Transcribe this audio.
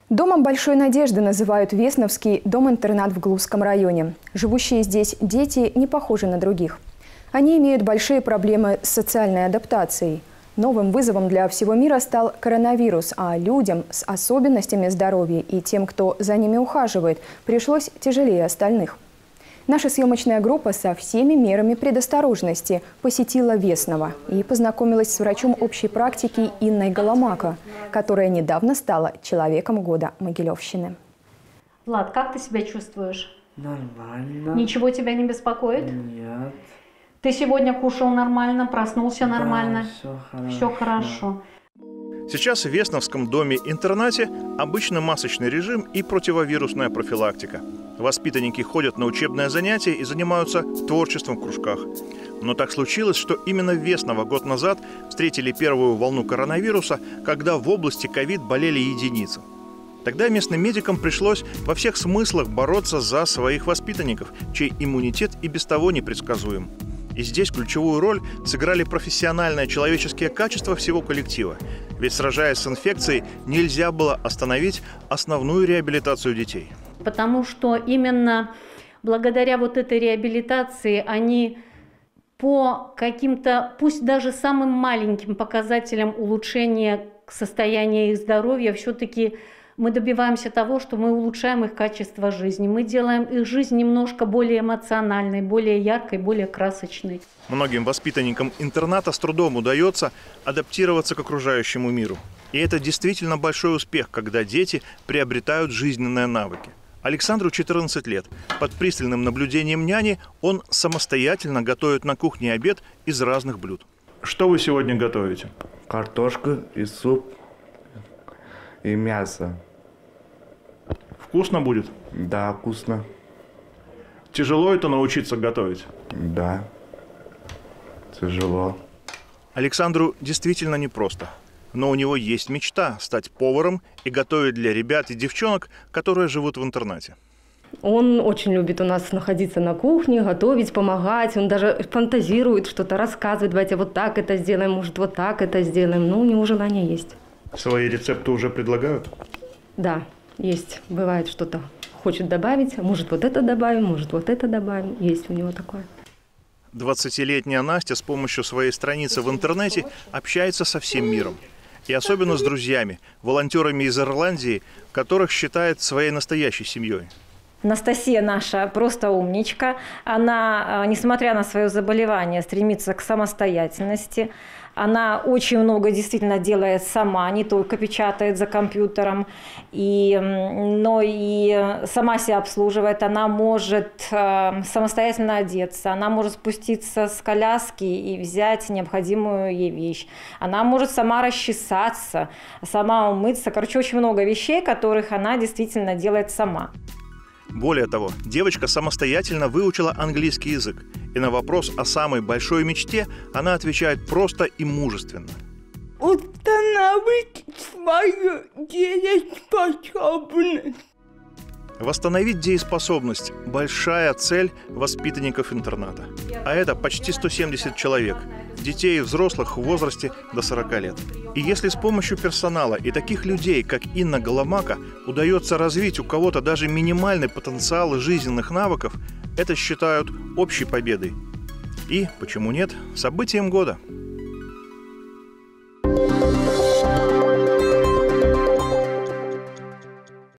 Домом большой надежды называют Весновский дом-интернат в Глузском районе. Живущие здесь дети не похожи на других. Они имеют большие проблемы с социальной адаптацией. Новым вызовом для всего мира стал коронавирус, а людям с особенностями здоровья и тем, кто за ними ухаживает, пришлось тяжелее остальных. Наша съемочная группа со всеми мерами предосторожности посетила Весново и познакомилась с врачом общей практики Инной Голомако, которая недавно стала человеком года Могилевщины. Влад, как ты себя чувствуешь? Нормально. Ничего тебя не беспокоит? Нет. Ты сегодня кушал нормально, проснулся нормально? Да, все хорошо. Сейчас в Весновском доме-интернате обычно масочный режим и противовирусная профилактика. Воспитанники ходят на учебные занятия и занимаются творчеством в кружках. Но так случилось, что именно в Весново год назад встретили первую волну коронавируса, когда в области ковид болели единицы. Тогда местным медикам пришлось во всех смыслах бороться за своих воспитанников, чей иммунитет и без того непредсказуем. И здесь ключевую роль сыграли профессиональные человеческие качества всего коллектива. Ведь, сражаясь с инфекцией, нельзя было остановить основную реабилитацию детей. Потому что именно благодаря вот этой реабилитации они по каким-то, пусть даже самым маленьким показателям улучшения состояния их здоровья, все-таки мы добиваемся того, что мы улучшаем их качество жизни. Мы делаем их жизнь немножко более эмоциональной, более яркой, более красочной. Многим воспитанникам интерната с трудом удается адаптироваться к окружающему миру. И это действительно большой успех, когда дети приобретают жизненные навыки. Александру 14 лет. Под пристальным наблюдением няни он самостоятельно готовит на кухне обед из разных блюд. Что вы сегодня готовите? Картошку и суп, и мясо. Вкусно будет? Да, вкусно. Тяжело это научиться готовить? Да, тяжело. Александру действительно непросто. Но у него есть мечта стать поваром и готовить для ребят и девчонок, которые живут в интернате. Он очень любит у нас находиться на кухне, готовить, помогать. Он даже фантазирует, что-то рассказывает. Давайте вот так это сделаем, может, вот так это сделаем. Ну, у него желание есть. Свои рецепты уже предлагают? Да, есть. Бывает, что-то хочет добавить. Может, вот это добавим, может, вот это добавим. Есть у него такое. 20-летняя Настя с помощью своей страницы в интернете общается со всем миром. И особенно с друзьями, волонтерами из Ирландии, которых считает своей настоящей семьей. Анастасия наша просто умничка. Она, несмотря на свое заболевание, стремится к самостоятельности. Она очень много действительно делает сама, не только печатает за компьютером, но и сама себя обслуживает. Она может самостоятельно одеться, она может спуститься с коляски и взять необходимую ей вещь. Она может сама расчесаться, сама умыться. Короче, очень много вещей, которых она действительно делает сама. Более того, девочка самостоятельно выучила английский язык. И на вопрос о самой большой мечте она отвечает просто и мужественно. Установить свою дееспособность. Восстановить дееспособность – большая цель воспитанников интерната. А это почти 170 человек, детей и взрослых в возрасте до 40 лет. И если с помощью персонала и таких людей, как Инна Голомако, удается развить у кого-то даже минимальный потенциал жизненных навыков, это считают общей победой. И, почему нет, событием года.